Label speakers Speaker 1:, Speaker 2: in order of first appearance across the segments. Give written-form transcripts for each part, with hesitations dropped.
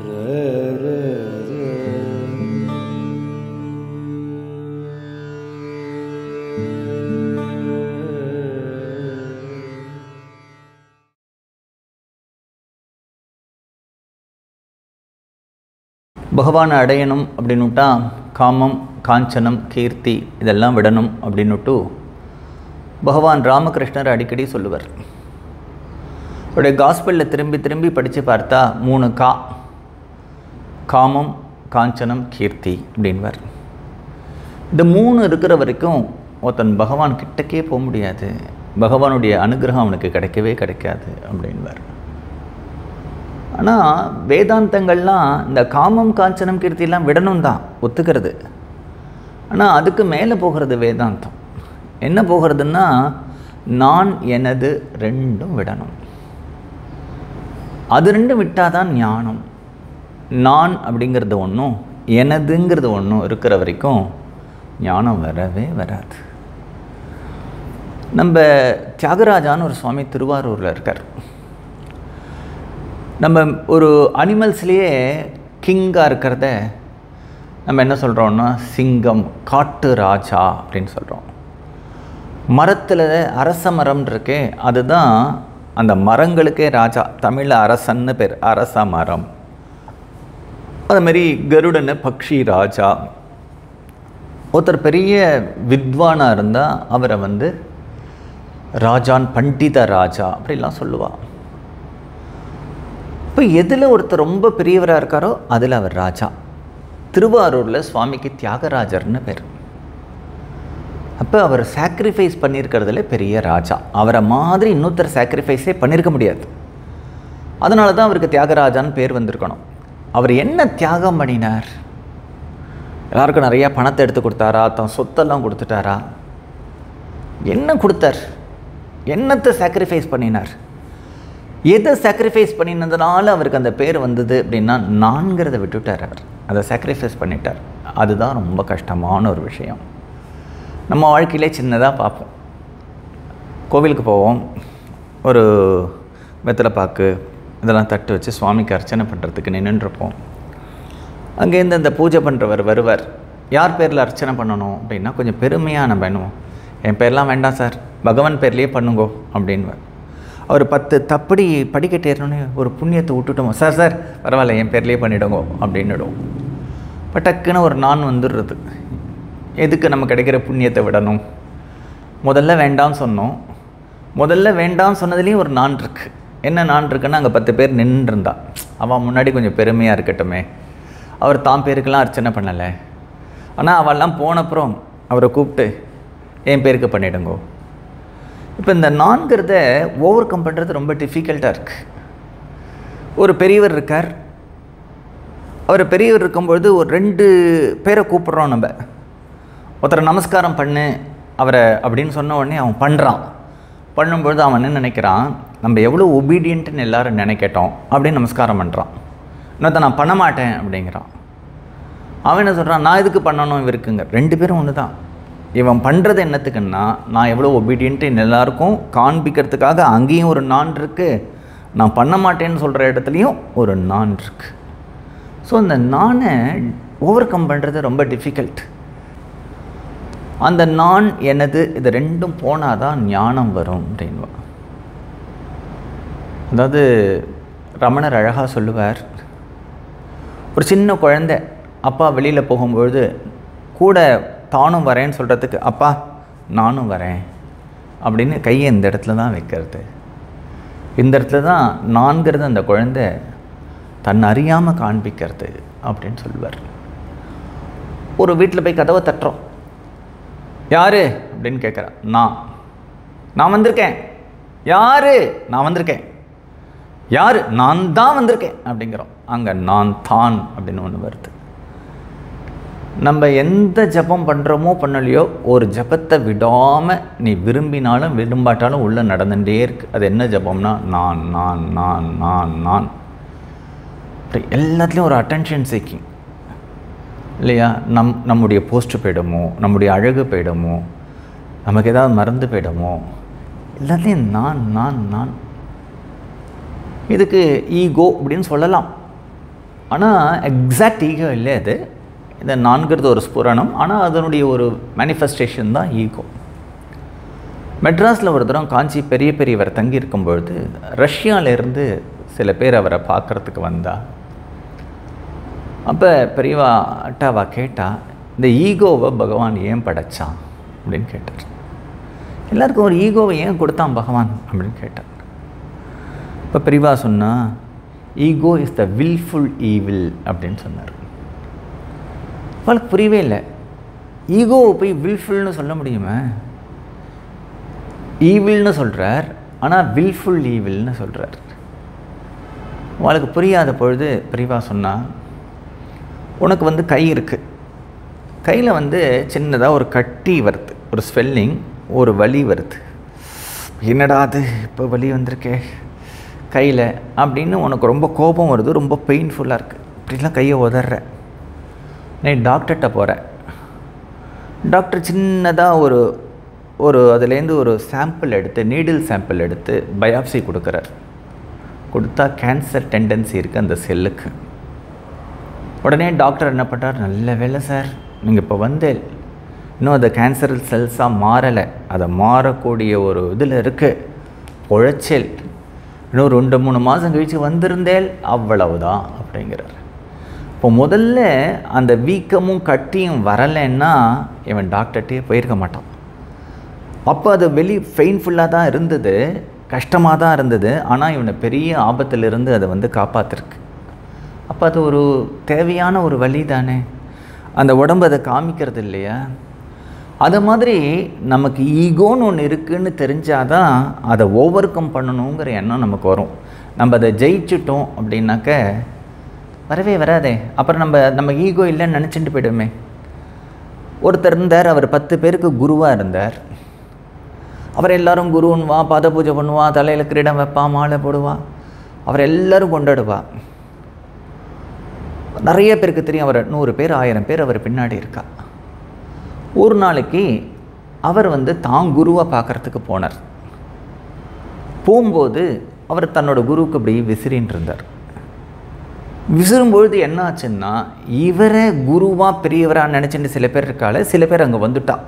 Speaker 1: பகவானை அடையணும் அப்படின்னுட்டா காமம், காஞ்சனம், கீர்த்தி இதெல்லாம் விடணும் அப்படின்னுட்டு பகவான் ராமகிருஷ்ணர் அடிக்கடி சொல்லுவார். அவருடைய காஸ்பலில் திரும்பி திரும்பி படித்து பார்த்தா 3 காமம், காஞ்சனம், கீர்த்தி அப்படின்வார். இந்த 3 இருக்கிற வரைக்கும் ஒருத்தன் பகவான் கிட்டக்கே போக முடியாது, பகவானுடைய அனுகிரகம் அவனுக்கு கிடைக்கவே கிடைக்காது அப்படின்வார். ஆனால் வேதாந்தங்கள்லாம் இந்த காமம், காஞ்சனம், கீர்த்தியெல்லாம் விடணும் தான் ஒத்துக்கிறது. ஆனால் அதுக்கு மேலே போகிறது வேதாந்தம். என்ன போகிறதுன்னா நான் எனது ரெண்டும் விடணும். அது ரெண்டும் விட்டால் தான் ஞானம். நான் அப்படிங்கிறது ஒன்றும் எனதுங்கிறது ஒன்றும் இருக்கிற வரைக்கும் ஞானம் வரவே வராது. நம்ம தியாகராஜான்னு ஒரு சுவாமி திருவாரூரில் இருக்கார். நம்ம ஒரு அனிமல்ஸ்லேயே கிங்காக இருக்கிறத நம்ம என்ன சொல்கிறோம்னா சிங்கம், காட்டு ராஜா அப்படின்னு சொல்கிறோம். மரத்தில் அரச மரம் இருக்கே, அதுதான் அந்த மரங்களுக்கே ராஜா. தமிழில் அரசன்னு பேர், அரச மரம். அதுமாரி கருடன்னு பக்ஷி ராஜா. ஒருத்தர் பெரிய வித்வானாக இருந்தால் அவரை ராஜான், பண்டித ராஜா அப்படிலாம் சொல்லுவாள். இப்போ எதில் ஒருத்தர் ரொம்ப பெரியவராக இருக்காரோ அதில் அவர் ராஜா. திருவாரூரில் சுவாமிக்கு தியாகராஜர்னு பேர். அப்போ அவர் சாக்ரிஃபைஸ் பண்ணியிருக்கிறதுல பெரிய ராஜா. அவரை மாதிரி இன்னொருத்தர் சாக்ரிஃபைஸே பண்ணியிருக்க முடியாது. அதனால தான் அவருக்கு தியாகராஜான்னு பேர் வந்திருக்கணும். அவர் என்ன தியாகம் பண்ணினார்? எல்லாருக்கும் நிறையா பணத்தை எடுத்து கொடுத்தாரா? தன் சொத்தெல்லாம் கொடுத்துட்டாரா? என்ன கொடுத்தார்? என்னத்தை சாக்ரிஃபைஸ் பண்ணினார்? எதை சாக்ரிஃபைஸ் பண்ணினதுனால அவருக்கு அந்த பேர் வந்தது அப்படின்னா நான்கிறத விட்டுட்டார். அவர் அதை சாக்ரிஃபைஸ் பண்ணிட்டார். அதுதான் ரொம்ப கஷ்டமான ஒரு விஷயம். நம்ம வாழ்க்கையிலே சின்னதாக பார்ப்போம். கோவிலுக்கு போவோம், ஒரு வெத்தலைப்பாக்கு இதெல்லாம் தட்டு வச்சு சுவாமிக்கு அர்ச்சனை பண்ணுறதுக்கு நின்றுருப்போம். அங்கேருந்து அந்த பூஜை பண்ணுறவர் வருவார். யார் பேரில் அர்ச்சனை பண்ணணும் அப்படின்னா கொஞ்சம் பெருமையாக நம்ம பண்ணுவோம். என் பேர்லாம் வேண்டாம் சார், பகவான் பேர்லேயே பண்ணுங்கோ அப்படின்வார். அவர் 10 தப்படி படிக்கட்டேறணுன்னு ஒரு புண்ணியத்தை விட்டுட்டோம். சார் பரவாயில்ல, என் பேர்லேயே பண்ணிவிடுங்கோ அப்படின்னுடும். இப்போ டக்குன்னு ஒரு நான் வந்துடுறது. எதுக்கு நம்ம கிடைக்கிற புண்ணியத்தை விடணும்? முதல்ல வேண்டாம்னு சொன்னோம். முதல்ல வேண்டாம்னு சொன்னதுலேயும் ஒரு நான் இருக்குது. என்ன நான் இருக்குன்னா, அங்கே 10 பேர் நின்றுருந்தா அவன் முன்னாடி கொஞ்சம் பெருமையாக இருக்கட்டுமே, அவர் தான் பேருக்கெல்லாம் அர்ச்சனை பண்ணலை. ஆனால் அவெல்லாம் போனப்புறம் அவரை கூப்பிட்டு என் பேருக்கு பண்ணிவிடுங்கோ. இப்போ இந்த நான்கிறத ஓவர் கம் பண்ணுறது ரொம்ப டிஃபிகல்ட்டாக இருக்குது. ஒரு பெரியவர் இருக்கார். அவர் பெரியவர் இருக்கும்பொழுது ஒரு 2 பேரை கூப்பிட்றோம். நம்ம ஒருத்தரை நமஸ்காரம் பண்ணு அவரை அப்படின்னு சொன்ன உடனே அவன் பண்ணுறான். பண்ணும்பொழுது அவன் என்ன நினைக்கிறான், நம்ம எவ்வளோ ஒபீடியன்ட்டுன்னு எல்லோரும் நினைக்கட்டோம் அப்படின்னு நமஸ்காரம் பண்ணுறான். இன்னொருத்த நான் பண்ண மாட்டேன் அப்படிங்கிறான். அவன் என்ன சொல்கிறான், நான் எதுக்கு பண்ணணும் இவருக்குங்க. 2 பேரும் ஒன்று தான். இவன் பண்ணுறது என்னத்துக்குன்னா, நான் எவ்வளோ ஒபீடியன்ட்டு எல்லாருக்கும் காண்பிக்கிறதுக்காக அங்கேயும் ஒரு நான் இருக்குது, நான் பண்ண மாட்டேன்னு சொல்கிற இடத்துலையும் ஒரு நான் இருக்குது. ஸோ அந்த நானை ஓவர் கம் பண்ணுறது ரொம்ப டிஃபிகல்ட். அந்த நான் எனது இது ரெண்டும் போனால் தான் ஞானம் வரும் அப்படின்வா. அதாவது ரமணர் அழகாக சொல்லுவார், ஒரு சின்ன குழந்தை அப்பா வெளியில் போகும்பொழுது கூட தானும் வரேன்னு சொல்கிறதுக்கு அப்பா நானும் வரேன் அப்படின்னு கையை இந்த இடத்துல தான் வைக்கிறது. இந்த இடத்துல தான் நான்கிறது அந்த குழந்தை தன்னை அறியாமல் காண்பிக்கிறது அப்படின்னு சொல்லுவார். ஒரு வீட்டில் போய் கதவை தட்டுறோம். யார் அப்படின்னு கேட்குறேன். நான் வந்திருக்கேன். யார்? நான் வந்திருக்கேன். யார்? நான் தான் வந்திருக்கேன் அப்படிங்கிறோம். அங்கே நான் தான் அப்படின்னு ஒன்று வருது. நம்ம எந்த ஜபம் பண்ணுறோமோ பண்ணலையோ ஒரு ஜபத்தை விடாமல் நீ விரும்பினாலும் விரும்பாட்டாலும் உள்ளே நடந்துகிட்டே இருக்கு. அது என்ன ஜபம்னா நான் நான் நான் நான் நான். எல்லாத்துலேயும் ஒரு அட்டென்ஷன் சீக்கிங் இல்லையா? நம்முடைய போஸ்ட்டு போயிடுமோ, நம்முடைய அழகு போயிடுமோ, நமக்கு ஏதாவது மறந்து போயிடுமோ, எல்லாத்துலேயும் நான் நான் நான். இதுக்கு ஈகோ அப்படின்னு சொல்லலாம். ஆனால் எக்ஸாக்ட் ஈகோ இல்லை அது. இந்த நான்கிறது ஒரு ஸ்புரணம், ஆனால் அதனுடைய ஒரு மேனிஃபெஸ்டேஷன் தான் ஈகோ. மெட்ராஸில் ஒரு தரம் காஞ்சி பெரியவர் தங்கி இருக்கும்பொழுது ரஷ்யாவிலேருந்து சில பேர் அவரை பார்க்குறதுக்கு வந்தா. அப்போ பெரியவா அட்டாவா கேட்டால், இந்த ஈகோவை பகவான் ஏன் படைச்சான் அப்படின்னு கேட்டார். எல்லாருக்கும் ஒரு ஈகோவை ஏன் கொடுத்தான் பகவான் அப்படின்னு கேட்டார். இப்போ பெரியவா சொன்னால், ego is the wilful evil அப்படின்னு சொன்னார். அவளுக்கு புரியவே இல்லை. ஈகோவை போய் வில்ஃபுல்னு சொல்ல முடியுமா? ஈவில்னு சொல்கிறார், ஆனால் வில்ஃபுல் ஈவில்னு சொல்கிறார். அவளுக்கு புரியாத பொழுது பெரியவா சொன்னால், உனக்கு கை இருக்குது, கையில் சின்னதாக ஒரு கட்டி வருது, ஒரு ஸ்வெல்லிங், ஒரு வலி வருது. என்னடா அது இப்போ வலி வந்திருக்கே கையில் அப்படின்னு உனக்கு ரொம்ப கோபம் வருது, ரொம்ப பெயின்ஃபுல்லாக இருக்குது. இப்படிலாம் கையை உதற. நீ டாக்டர்கிட்ட போகிற. டாக்டர் சின்னதாக ஒரு அதுலேருந்து ஒரு சாம்பிள் எடுத்து, நீடில் சாம்பிள் எடுத்து பயாப்சி கொடுக்குறார். கொடுத்தா கேன்சர் டெண்டன்சி இருக்குது அந்த செல்லுக்கு. உடனே டாக்டர் என்ன பண்ணுறார், நல்ல வேலை சார், நீங்கள் இப்போ இன்னும் அந்த கேன்சர் செல்ஸாக மாறலை, அதை மாறக்கூடிய ஒரு இதில் இருக்குது, உழைச்சல், இன்னும் 2-3 மாதம் கழித்து வந்திருந்தேல் அவ்வளவுதான் அப்படிங்கிறார். இப்போ முதல்ல அந்த வீக்கமும் கட்டியும் வரலைன்னா இவன் டாக்டர்கிட்டே போயிருக்க மாட்டான். அப்போ அது பெயின்ஃபுல்லாக தான் இருந்தது, கஷ்டமாக தான் இருந்தது, ஆனால் இவனை பெரிய ஆபத்திலிருந்து அதை காப்பாற்றிருக்கு. அப்போ அது ஒரு தேவையான ஒரு வழி தானே, அந்த உடம்பு அதை காமிக்கிறது இல்லையா? அது மாதிரி நமக்கு ஈகோன்னு ஒன்று இருக்குதுன்னு தெரிஞ்சாதான் அதை ஓவர் கம் பண்ணணுங்கிற எண்ணம் நமக்கு வரும். நம்ம அதை ஜெயிச்சிட்டோம் அப்படின்னாக்க வரவே வராதே. அப்புறம் நம்ம ஈகோ இல்லைன்னு நினச்சிட்டு போய்டுமே. ஒருத்தர் இருந்தார், அவர் 10 பேருக்கு குருவாக இருந்தார். அவர் எல்லோரும் குருன்னுவா, பாத பூஜை பண்ணுவா, தலையில் கிரீடம் வைப்பா, மாலை போடுவா, அவர் எல்லோரும் கொண்டாடுவா. நிறைய பேருக்கு தெரியும், அவர் 100 பேர் 1000 பேர் அவர் பின்னாடி இருக்கா. ஒரு நாளைக்கு அவர் தான் குருவாக பார்க்குறதுக்கு போனார். போகும்போது அவர் தன்னோட குருவுக்கு இப்படி விசிறின்னு இருந்தார். விசிறும்பொழுது என்ன ஆச்சுன்னா, இவரை குருவாக பெரியவராக நினச்சிட்டு சில பேர் இருக்கால, சில பேர் அங்கே வந்துட்டா.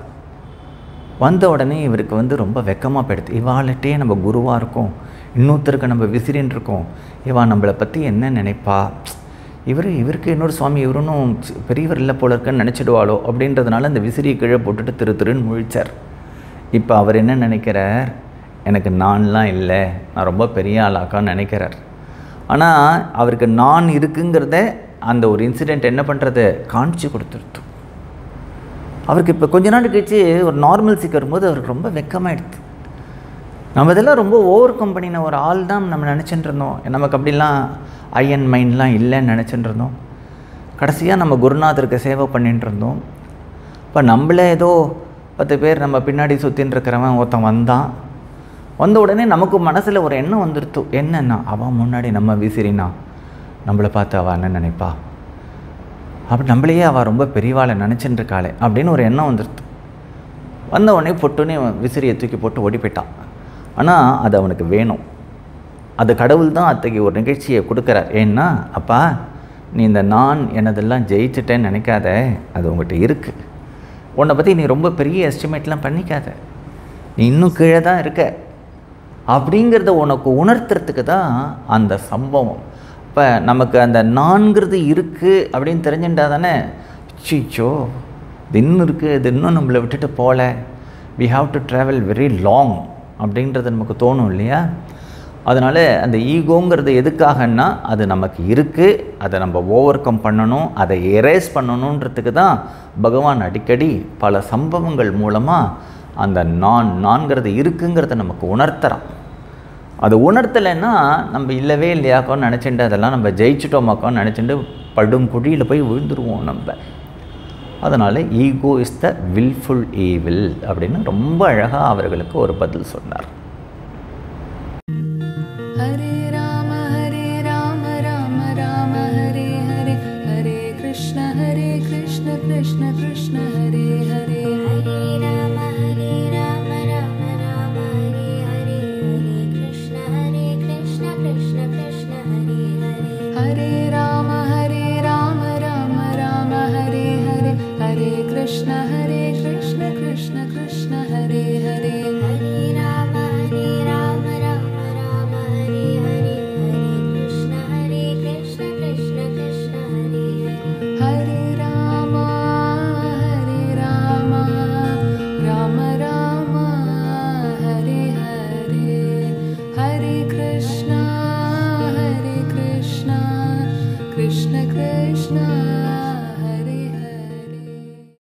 Speaker 1: வந்த உடனே இவருக்கு ரொம்ப வெக்கமாக போயிடுது. இவாள்கிட்டே நம்ம குருவாக இருக்கோம், இன்னொருத்தருக்கு நம்ம விசிறின்னு இருக்கோம், இவா நம்மளை பற்றி என்ன நினைப்பா, இவருக்கு இன்னொரு சுவாமி இவருன்னும் பெரியவர் இல்லை போல இருக்குன்னு நினச்சிடுவாளோ அப்படின்றதுனால அந்த விசிறியை கீழே போட்டுட்டு திருன்னு முழிச்சார். இப்போ அவர் என்ன நினைக்கிறார், எனக்கு நான்லாம் இல்லை, நான் ரொம்ப பெரிய ஆளாக்கான்னு நினைக்கிறார். ஆனால் அவருக்கு நான் இருக்குங்கிறத அந்த ஒரு இன்சிடெண்ட் என்ன பண்ணுறது, காமிச்சு கொடுத்துருத்து. அவருக்கு இப்போ கொஞ்ச நாள் கழிச்சு ஒரு நார்மல்சிக்கு வரும்போது அவருக்கு ரொம்ப வெக்கமாகிடுது. நம்ம இதெல்லாம் ரொம்ப ஓவர் கம் பண்ணின ஒரு ஆள் தான் நம்ம நினச்சிட்டு இருந்தோம். நமக்கு அப்படிலாம் அயன் மைண்ட்லாம் இல்லைன்னு நினச்சிட்டு இருந்தோம். கடைசியாக நம்ம குருநாதருக்கு சேவை பண்ணிட்டு இருந்தோம். இப்போ நம்மளே ஏதோ 10 பேர் நம்ம பின்னாடி சுற்றின்னு இருக்கிறவன் ஒருத்தன் வந்த உடனே நமக்கு மனசில் ஒரு எண்ணம் வந்துடுத்து. என்னன்னா, அவன் முன்னாடி நம்ம விசிறினா நம்மளை பார்த்து அவள் என்ன நினைப்பா, அப்படி நம்மளையே அவள் ரொம்ப பெரியவாளை நினச்சிட்டு இருக்காளே அப்படின்னு ஒரு எண்ணம் வந்துடுத்து. வந்த உடனே பொட்டுன்னே விசிறியை தூக்கி போட்டு ஓடி போயிட்டான். ஆனால் அது அவனுக்கு வேணும். அது கடவுள் தான் அத்தகைய ஒரு நிகழ்ச்சியை கொடுக்குறார். ஏன்னா, அப்பா நீ இந்த நான் எனதெல்லாம் ஜெயிச்சிட்டேன்னு நினைக்காத, அது உங்கள்கிட்ட இருக்குது. உன்னை பற்றி நீ ரொம்ப பெரிய எஸ்டிமேட்லாம் பண்ணிக்காத, நீ இன்னும் கீழே தான் இருக்க அப்படிங்கிறத உனக்கு உணர்த்துறதுக்கு தான் அந்த சம்பவம். இப்போ நமக்கு அந்த நான்கிறது இருக்குது அப்படின்னு தெரிஞ்சுட்டா தானே, சிச்சோ இது இன்னும் இருக்குது, இது இன்னும் நம்மளை விட்டுட்டு போகல, we have to travel very long அப்படின்றது நமக்கு தோணும் இல்லையா? அதனால் அந்த ஈகோங்கிறது எதுக்காகன்னா, அது நமக்கு இருக்குது, அதை நம்ம ஓவர் கம் பண்ணணும், அதை எரேஸ் பண்ணணுன்றதுக்கு தான் பகவான் அடிக்கடி பல சம்பவங்கள் மூலமாக அந்த நான்கிறது இருக்குங்கிறத நமக்கு உணர்த்துறான். அது உணர்த்தலைன்னா நம்ம இல்லவே இல்லையாக்கோன்னு நினச்சிட்டு அதெல்லாம் நம்ம ஜெயிச்சிட்டோமாக்கோன்னு நினச்சிட்டு படும் குழியில் போய் விழுந்துருவோம் நம்ம. அதனால் ego is the wilful evil அப்படின்னு ரொம்ப அழகாக அவர்களுக்கு ஒரு பதில் சொன்னார்.